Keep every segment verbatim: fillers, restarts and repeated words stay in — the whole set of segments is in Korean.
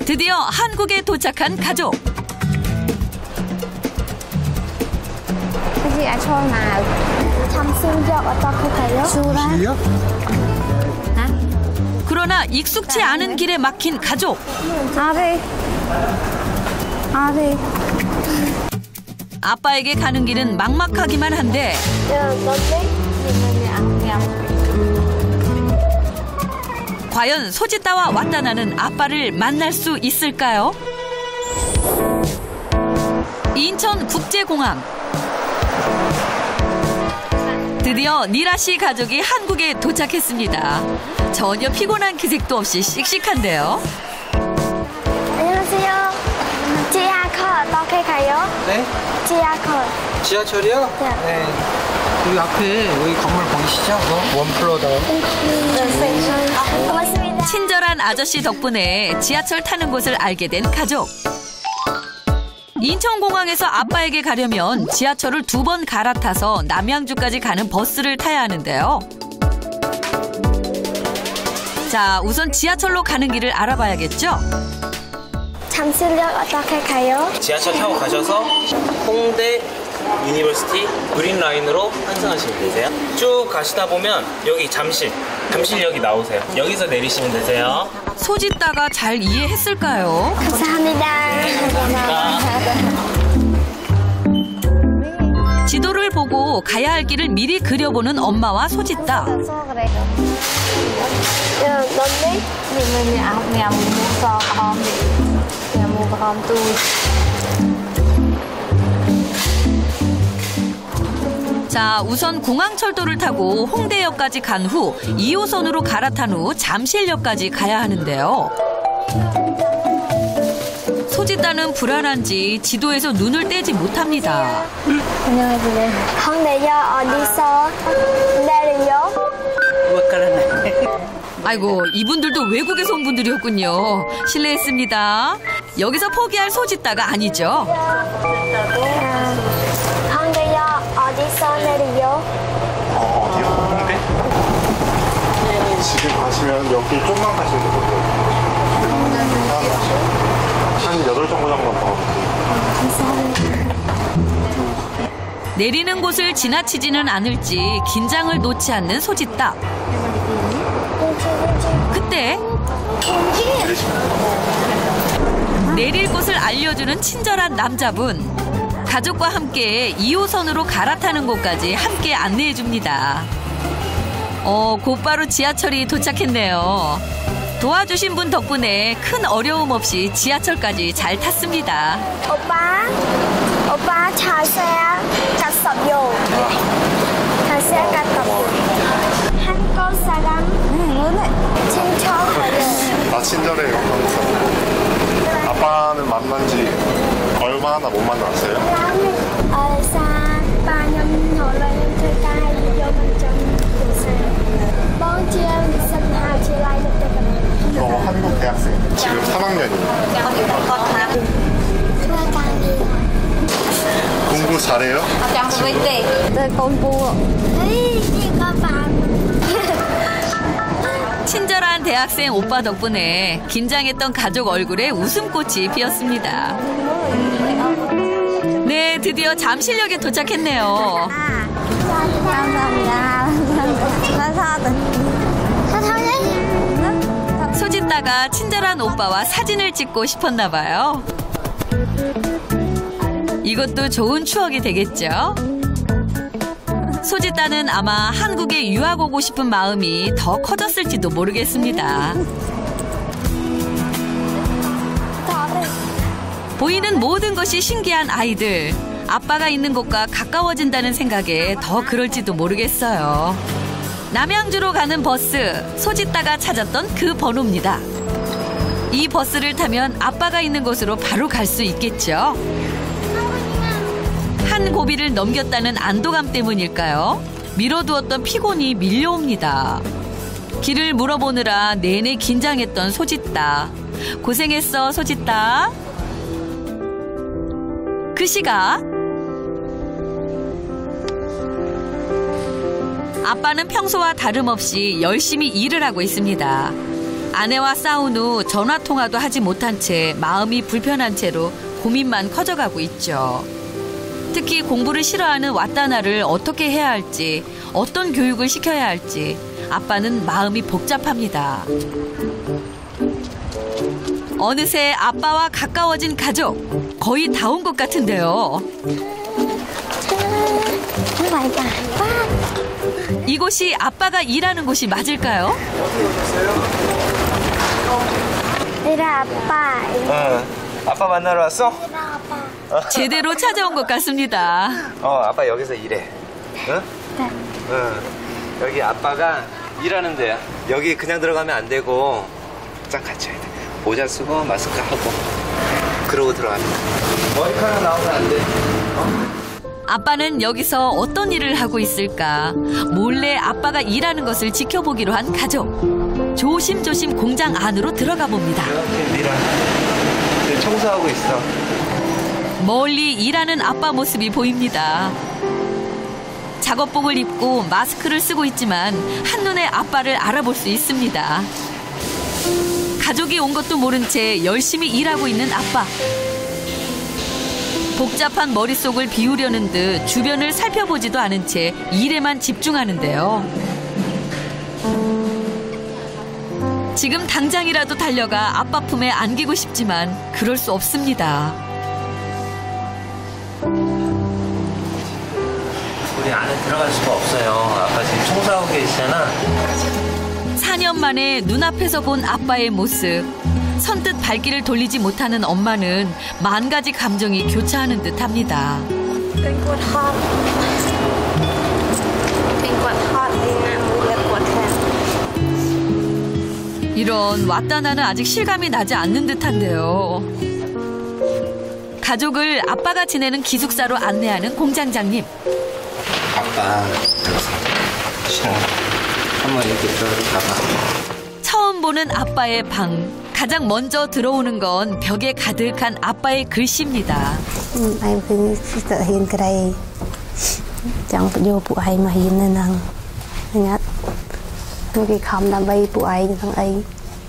드디어 한국에 도착한 가족. 그러나 익숙치 않은 길에 막힌 가족. 아빠에게 가는 길은 막막하기만 한데 과연 소짓따와 왔다나는 아빠를 만날 수 있을까요? 인천국제공항. 드디어 니라 씨 가족이 한국에 도착했습니다. 전혀 피곤한 기색도 없이 씩씩한데요. 안녕하세요. 지하철 어떻게 가요? 네? 지하철. 지하철이요? 네. 네. 여기 앞에 여기 건물 보이시죠? 원플로더. 네. 고맙습니다. 친절한 아저씨 덕분에 지하철 타는 곳을 알게 된 가족. 인천공항에서 아빠에게 가려면 지하철을 두 번 갈아타서 남양주까지 가는 버스를 타야 하는데요. 자, 우선 지하철로 가는 길을 알아봐야겠죠? 잠실역 어떻게 가요? 지하철 타고 가셔서 홍대 유니버시티 그린라인으로 환승하시면 되세요. 쭉 가시다 보면 여기 잠실, 잠실역이 나오세요. 여기서 내리시면 되세요. 소짓따가 잘 이해했을까요? 감사합니다. 지도를 보고 가야 할 길을 미리 그려보는 엄마와 소짓따. 자, 우선 공항철도를 타고 홍대역까지 간 후 이 호선으로 갈아탄 후 잠실역까지 가야 하는데요. 소짓따는 불안한지 지도에서 눈을 떼지 못합니다. 안녕하세요. 홍대역 어디서 내려요? 아이고, 이분들도 외국에서 온 분들이었군요. 실례했습니다. 여기서 포기할 소짓따가 아니죠. 홍대역 어디서 내려요? 어, 어디요? 홍대? 지금 가시면 여기 좀만 가시면 되거든요. 한 여덟 정거장만 더. 내리는 곳을 지나치지는 않을지 긴장을 놓지 않는 소짓따. 그때 내릴 곳을 알려주는 친절한 남자분. 가족과 함께 이 호선으로 갈아타는 곳까지 함께 안내해줍니다. 어, 곧바로 지하철이 도착했네요. 도와주신 분 덕분에 큰 어려움 없이 지하철까지 잘 탔습니다. 오빠, 오빠 자세 갔어요. 자세 갔어요. 한국 사람 친척. 나 친절해요, 한국 사람. 아빠는 만난 지 얼마나 못 만났어요? Ở xa ba năm hồi là em thuê tay vô bên trong trường xe. Bọn chị em sinh hai chị lại được được rồi. 저 한국 대학생. 지금 삼 학년이에요. Thuê tay 공부 잘해요? Tôi 공부. Ý, chị có bạn. 친절한 대학생 오빠 덕분에 긴장했던 가족 얼굴에 웃음꽃이 피었습니다. 네, 드디어 잠실역에 도착했네요. 감사합니다. 소짓따가 친절한 오빠와 사진을 찍고 싶었나 봐요. 이것도 좋은 추억이 되겠죠? 소짓따는 아마 한국에 유학 오고 싶은 마음이 더 커졌을지도 모르겠습니다. 보이는 모든 것이 신기한 아이들. 아빠가 있는 곳과 가까워진다는 생각에 더 그럴지도 모르겠어요. 남양주로 가는 버스, 소짓따가 찾았던 그 번호입니다. 이 버스를 타면 아빠가 있는 곳으로 바로 갈 수 있겠죠? 한 고비를 넘겼다는 안도감 때문일까요? 미뤄두었던 피곤이 밀려옵니다. 길을 물어보느라 내내 긴장했던 소짓따. 고생했어, 소짓따. 그 시각 아빠는 평소와 다름없이 열심히 일을 하고 있습니다. 아내와 싸운 후 전화통화도 하지 못한 채 마음이 불편한 채로 고민만 커져가고 있죠. 특히 공부를 싫어하는 왓다나를 어떻게 해야 할지, 어떤 교육을 시켜야 할지 아빠는 마음이 복잡합니다. 어느새 아빠와 가까워진 가족, 거의 다 온 것 같은데요. 이곳이 아빠가 일하는 곳이 맞을까요? 이라 아빠. 어, 아빠 만나러 왔어? 제대로 찾아온 것 같습니다. 어, 아빠 여기서 일해. 응? 네. 응. 여기 아빠가 일하는 데야. 여기 그냥 들어가면 안 되고 쫙 갖춰야 돼. 모자 쓰고 마스크 하고 그러고 들어가면 돼. 머리카락 나오면 안 돼. 어? 아빠는 여기서 어떤 일을 하고 있을까? 몰래 아빠가 일하는 것을 지켜보기로 한 가족. 조심조심 공장 안으로 들어가 봅니다. 이렇게 일하. 청소하고 있어. 멀리 일하는 아빠 모습이 보입니다. 작업복을 입고 마스크를 쓰고 있지만 한눈에 아빠를 알아볼 수 있습니다. 가족이 온 것도 모른 채 열심히 일하고 있는 아빠. 복잡한 머릿속을 비우려는 듯 주변을 살펴보지도 않은 채 일에만 집중하는데요. 지금 당장이라도 달려가 아빠 품에 안기고 싶지만 그럴 수 없습니다. 우리 안에 들어갈 수가 없어요. 아빠 지금 청소하고 계시잖아. 사 년 만에 눈앞에서 본 아빠의 모습. 선뜻 발길을 돌리지 못하는 엄마는 만 가지 감정이 교차하는 듯합니다. 이런 왓다나는 아직 실감이 나지 않는 듯한데요. 가족을 아빠가 지내는 기숙사로 안내하는 공장장님. 아빠 싫어. 한번 이렇게 들어가봐. 처음 보는 아빠의 방. 가장 먼저 들어오는 건 벽에 가득한 아빠의 글씨입니다. Em cứ tự hiện cái đây chẳng vô phụ ai mà hiện nên rằng nhất cái không làm bay phụ ai thằng ấy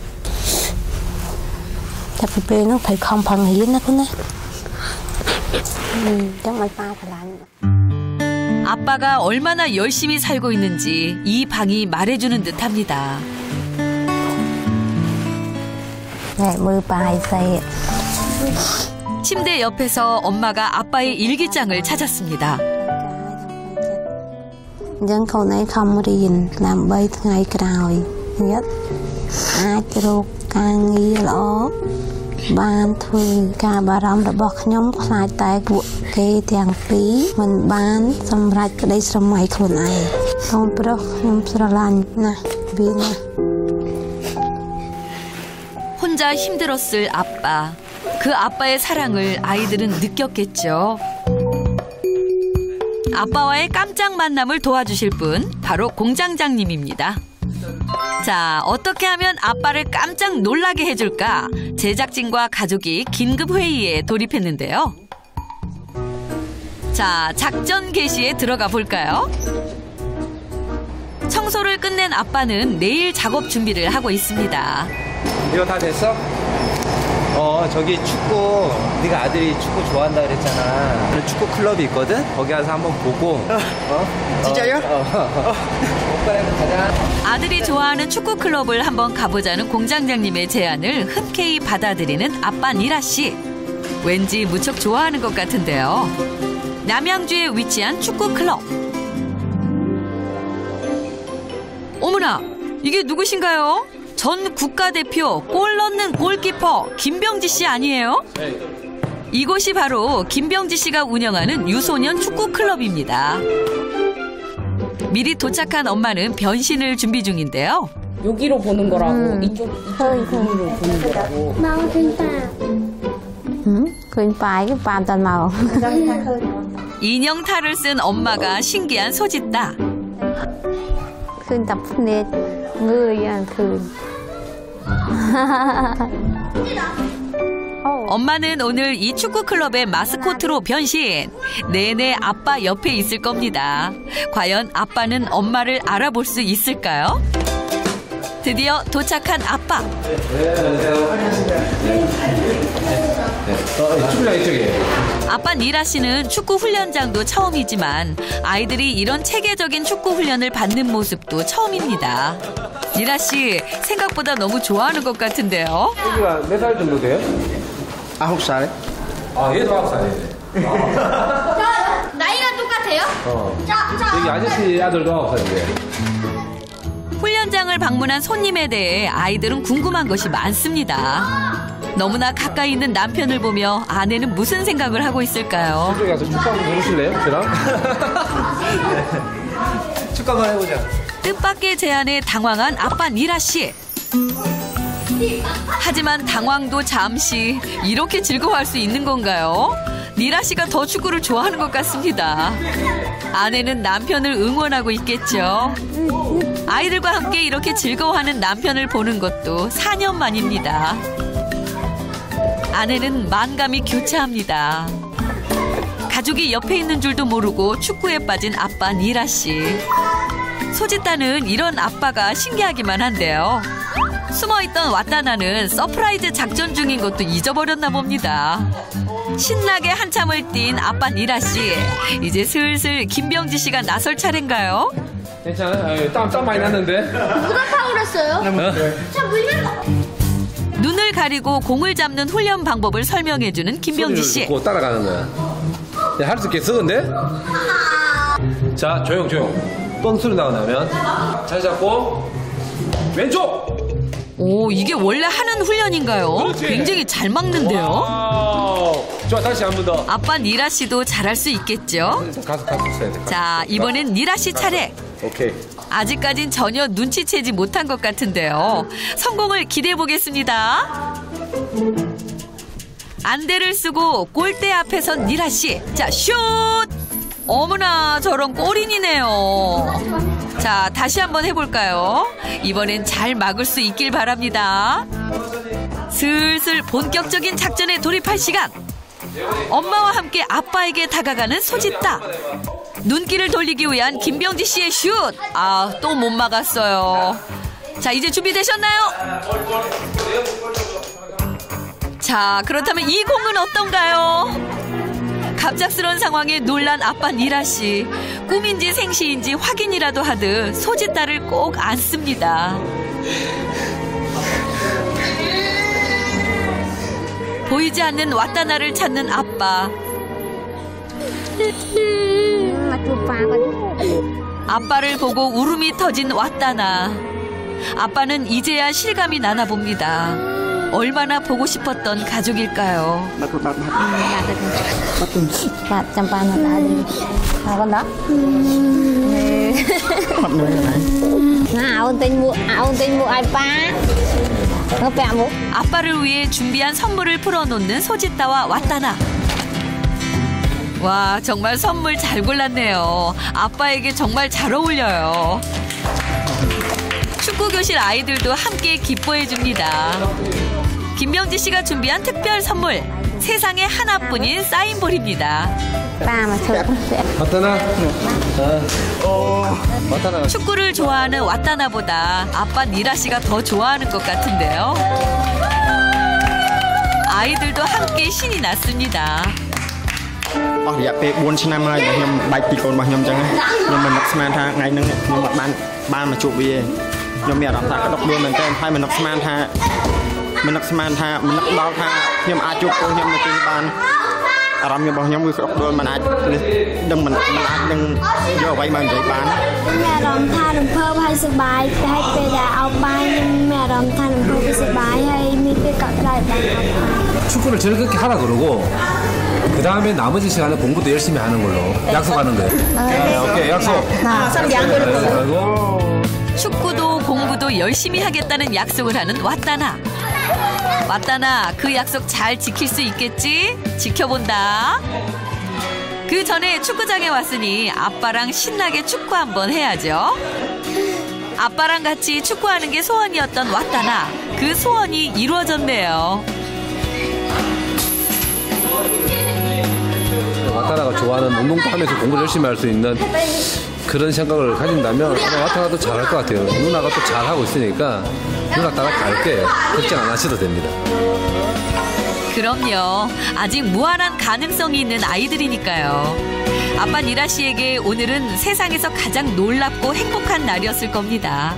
chắc phải bên nó phải không bằng hiện nó cũng nè chẳng mấy ba phải làm. 아빠가 얼마나 열심히 살고 있는지 이 방이 말해주는 듯합니다. 네, 물 바이 사이. 침대 옆에서 엄마가 아빠의 일기장을 찾았습니다. Dân cậu này không riêng làm bay ngày cày nhất ai chịu càng nghi lỗ ban thui cả bà rong đã bọc nhóm khai tay của cái tiền phí mình bán xong ra cái đây xong mấyคนnày không biết nhóm sờ lan nè vì nè. 혼자 힘들었을 아빠. 그 아빠의 사랑을 아이들은 느꼈겠죠. 아빠와의 깜짝 만남을 도와주실 분 바로 공장장님입니다. 자, 어떻게 하면 아빠를 깜짝 놀라게 해줄까? 제작진과 가족이 긴급 회의에 돌입했는데요. 자, 작전 개시에 들어가 볼까요? 청소를 끝낸 아빠는 내일 작업 준비를 하고 있습니다. 이거 다 됐어? 어, 저기 축구, 네가 아들이 축구 좋아한다 그랬잖아. 축구 클럽이 있거든? 거기 가서 한번 보고. 어? 진짜요? 어, 어. 옷 갈아입고 가자. 아들이 좋아하는 축구 클럽을 한번 가보자는 공장장님의 제안을 흔쾌히 받아들이는 아빠 니라 씨. 왠지 무척 좋아하는 것 같은데요. 남양주에 위치한 축구 클럽. 어머나, 이게 누구신가요? 전 국가대표 골 넣는 골키퍼 김병지 씨 아니에요? 네. 이곳이 바로 김병지 씨가 운영하는 유소년 축구 클럽입니다. 미리 도착한 엄마는 변신을 준비 중인데요. 여기로 보는 거라고 음. 이쪽 이쪽으로 보는 거라고. Mau khuyên bà. Ừ, khuyên phải cái bàn toàn màu. 인형 탈을 쓴 엄마가 신기한 소짓다. khuyên tập fitness người khuyên. 엄마는 오늘 이 축구 클럽의 마스코트로 변신. 내내 아빠 옆에 있을 겁니다. 과연 아빠는 엄마를 알아볼 수 있을까요? 드디어 도착한 아빠. 아빠 니라 씨는 축구 훈련장도 처음이지만 아이들이 이런 체계적인 축구 훈련을 받는 모습도 처음입니다. 니라 씨 생각보다 너무 좋아하는 것 같은데요. 애기가 몇 살 정도 돼요? 아홉 살. 아, 얘도 아홉 살이네. 나이가 똑같아요? 어. 여기 아저씨 아들도 아홉 살인데. 훈련장을 방문한 손님에 대해 아이들은 궁금한 것이 많습니다. 너무나 가까이 있는 남편을 보며 아내는 무슨 생각을 하고 있을까요? 저쪽에 가서 축구 한번 해보실래요? 저랑? 축구 한번 해보자. 뜻밖의 제안에 당황한 아빠 니라 씨. 하지만 당황도 잠시. 이렇게 즐거워할 수 있는 건가요? 니라 씨가 더 축구를 좋아하는 것 같습니다. 아내는 남편을 응원하고 있겠죠. 아이들과 함께 이렇게 즐거워하는 남편을 보는 것도 사 년 만입니다. 아내는 만감이 교차합니다. 가족이 옆에 있는 줄도 모르고 축구에 빠진 아빠 니라 씨. 소짓단은 이런 아빠가 신기하기만 한데요. 숨어있던 왓다나는 서프라이즈 작전 중인 것도 잊어버렸나 봅니다. 신나게 한참을 뛴 아빠 니라 씨. 이제 슬슬 김병지 씨가 나설 차례인가요? 괜찮아요? 땀, 땀 많이 났는데? 누가 파울했어요? 어? 자, 물면 눈을 가리고 공을 잡는 훈련 방법을 설명해주는 김병지 씨. 듣고 따라가는 거야. 야, 할 수 있겠어, 근데? 자, 조용, 조용. 뻥 소리 나고 나면 잘 잡고 왼쪽! 오, 이게 원래 하는 훈련인가요? 그렇지. 굉장히 잘 막는데요. 와우. 좋아, 다시 한 번 더. 아빠 니라 씨도 잘할 수 있겠죠? 가서 가서 써야 돼. 자, 이번엔 니라 씨 차례. 오케이. 아직까진 전혀 눈치채지 못한 것 같은데요. 성공을 기대해 보겠습니다. 안대를 쓰고 골대 앞에 선 니라 씨. 자, 슛! 어머나, 저런 골인이네요. 자, 다시 한번 해볼까요? 이번엔 잘 막을 수 있길 바랍니다. 슬슬 본격적인 작전에 돌입할 시간. 엄마와 함께 아빠에게 다가가는 소짓다. 눈길을 돌리기 위한 김병지 씨의 슛. 아, 또 못 막았어요. 자, 이제 준비되셨나요? 자, 그렇다면 이 공은 어떤가요? 갑작스러운 상황에 놀란 아빠 니라 씨. 꿈인지 생시인지 확인이라도 하듯 소짓다를 꼭 안습니다. 보이지 않는 왓다나를 찾는 아빠. 아빠를 보고 울음이 터진 왓다나. 아빠는 이제야 실감이 나나 봅니다. 얼마나 보고 싶었던 가족일까요? 아빠를 위해 준비한 선물을 풀어놓는 소짓다와 왓다나. 와, 정말 선물 잘 골랐네요. 아빠에게 정말 잘 어울려요. 축구교실 아이들도 함께 기뻐해줍니다. 김병지 씨가 준비한 특별 선물. 세상에 하나뿐인 사인볼입니다. 왔다나? 왔다나. 축구를 좋아하는 왓다나보다 아빠 니라 씨가 더 좋아하는 것 같은데요. 아이들도 함께 신이 났습니다. អស់រយៈពេលbốnឆ្នាំហើយខ្ញុំបែកពីកូនរបស់ខ្ញុំអញ្ចឹងខ្ញុំមិននឹកស្មានថាថ្ងៃហ្នឹងខ្ញុំបានបានមកជួបវាខ្ញុំមានអារម្មណ៍ថាក្តុកដួលមែនទែនហើយមិននឹកស្មានថាមិននឹកស្មានថាមិននឹកដល់ថាខ្ញុំអាចជួបកូនខ្ញុំនៅទីនេះបានអារម្មណ៍របស់ខ្ញុំគឺក្តុកដួលមិនអាចដឹងមិនអាចនឹងយកអ្វីមកនិយាយបានមានអារម្មណ៍ថារំភើបហើយសប្បាយតែពេលដែលអោបបាយខ្ញុំមានអារម្មណ៍ថារំភើបសប្បាយហើយមានពេលកក់ក្ដៅបាន 축구를 즐겁게 하라 그러고 그 다음에 나머지 시간에 공부도 열심히 하는 걸로 약속하는 거예요. 네, 오케이 약속. 축구도 공부도 열심히 하겠다는 약속을 하는 왓다나. 왓다나, 그 약속 잘 지킬 수 있겠지? 지켜본다. 그 전에 축구장에 왔으니 아빠랑 신나게 축구 한번 해야죠. 아빠랑 같이 축구하는 게 소원이었던 왓다나. 그 소원이 이루어졌네요. 왓다나가 좋아하는 운동도 하면서 공부를 열심히 할 수 있는 그런 생각을 가진다면 아마 와타가 또 잘할 것 같아요. 누나가 또 잘하고 있으니까 누나 따라갈 거예요. 걱정 안 하셔도 됩니다. 그럼요. 아직 무한한 가능성이 있는 아이들이니까요. 아빠 니라 씨에게 오늘은 세상에서 가장 놀랍고 행복한 날이었을 겁니다.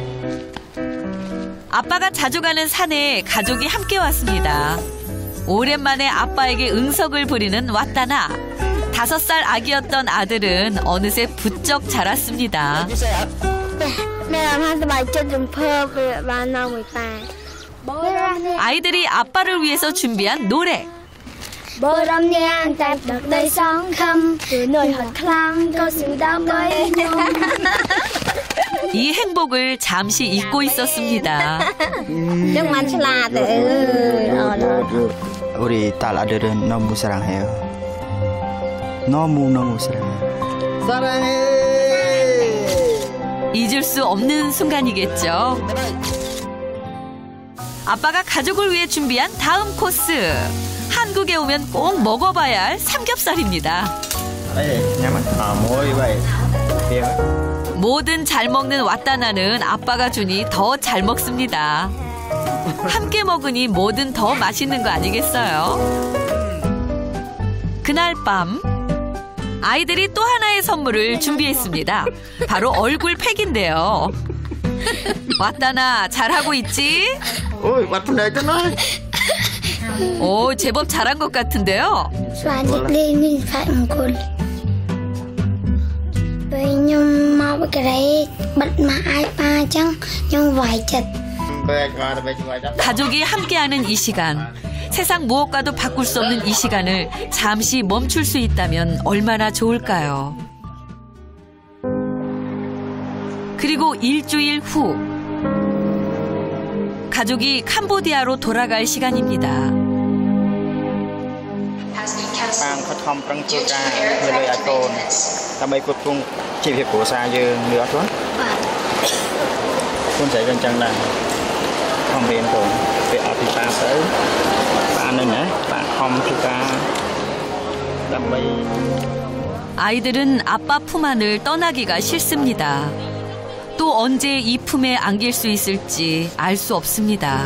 아빠가 자주 가는 산에 가족이 함께 왔습니다. 오랜만에 아빠에게 응석을 부리는 왔다나. 다섯 살 아기였던 아들은 어느새 부쩍 자랐습니다. 아이들이 아빠를 위해서 준비한 노래. 이 행복을 잠시 잊고 있었습니다. 우리 딸 아들은 너무 사랑해요. 너무너무 사랑해요. 사랑해. 잊을 수 없는 순간이겠죠. 아빠가 가족을 위해 준비한 다음 코스. 한국에 오면 꼭 먹어봐야 할 삼겹살입니다. 뭐든 잘 먹는 왔다나는 아빠가 주니 더 잘 먹습니다. 함께 먹으니 뭐든 더 맛있는 거 아니겠어요? 그날 밤 아이들이 또 하나의 선물을 준비했습니다. 바로 얼굴 팩인데요. 왔다나 잘하고 있지? 오이 왔다나 있잖아. 오, 제법 잘한 것 같은데요. 가족이 함께하는 이 시간. 세상 무엇과도 바꿀 수 없는 이 시간을 잠시 멈출 수 있다면 얼마나 좋을까요? 그리고 일주일 후 가족이 캄보디아로 돌아갈 시간입니다. 아이들은 아빠 품 안을 떠나기가 싫습니다. 또 언제 이 품에 안길 수 있을지 알 수 없습니다.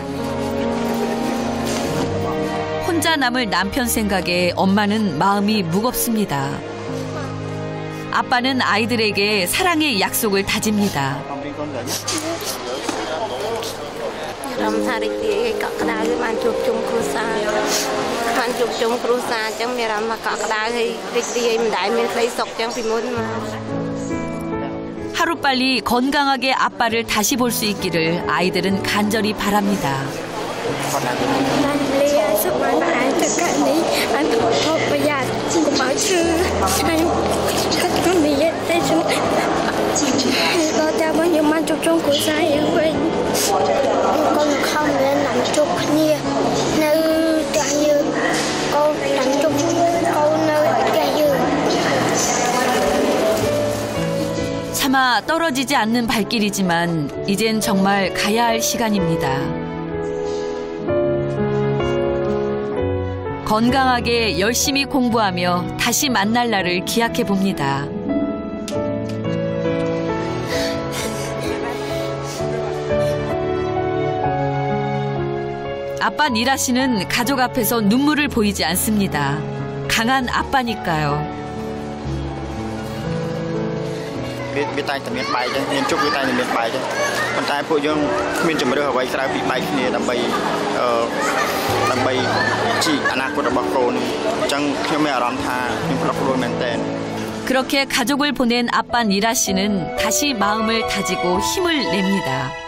혼자 남을 남편 생각에 엄마는 마음이 무겁습니다. 아빠는 아이들에게 사랑의 약속을 다집니다. 하루빨리 건강하게 아빠를 다시 볼 수 있기를 아이들은 간절히 바랍니다. 차마 떨어지지 않는 발길이지만 이젠 정말 가야 할 시간입니다. 건강하게 열심히 공부하며 다시 만날 날을 기약해 봅니다. 아빠 니라 씨는 가족 앞에서 눈물을 보이지 않습니다. 강한 아빠니까요. វាតែតែមានបែកទេមានជុកវាតែតែមានបែកទេប៉ុន្តែពួកយើងគ្មានជំរឿសអ្វីក្រៅពីបែកគ្នាដើម្បីអឺដើម្បីជីអនាគតរបស់កូនអញ្ចឹងខ្ញុំមានអារម្មណ៍ថាខ្ញុំផ្លាស់ប្ដូរមែនតើ 그렇게 가족을 보낸 아빠 니라 씨는 다시 마음을 다지고 힘을 냅니다.